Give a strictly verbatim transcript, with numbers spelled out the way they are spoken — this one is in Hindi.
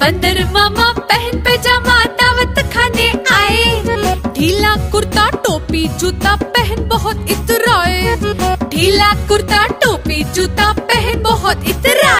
बंदर मामा पहन पैजामा दावत खाने आए। ढीला कुर्ता टोपी जूता पहन बहुत इतराए। ढीला कुर्ता टोपी जूता पहन बहुत इतराए।